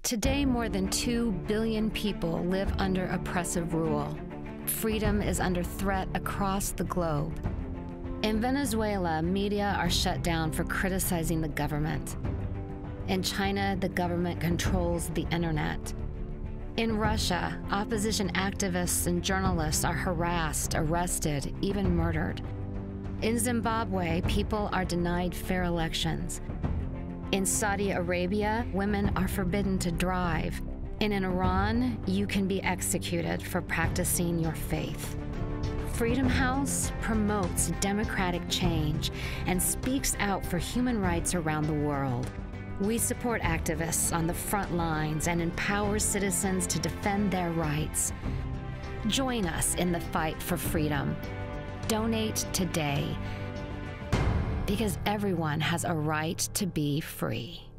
Today, more than 2 billion people live under oppressive rule. Freedom is under threat across the globe. In Venezuela, media are shut down for criticizing the government. In China, the government controls the internet. In Russia, opposition activists and journalists are harassed, arrested, even murdered. In Zimbabwe, people are denied fair elections. In Saudi Arabia, women are forbidden to drive. And in Iran, you can be executed for practicing your faith. Freedom House promotes democratic change and speaks out for human rights around the world. We support activists on the front lines and empower citizens to defend their rights. Join us in the fight for freedom. Donate today, because everyone has a right to be free.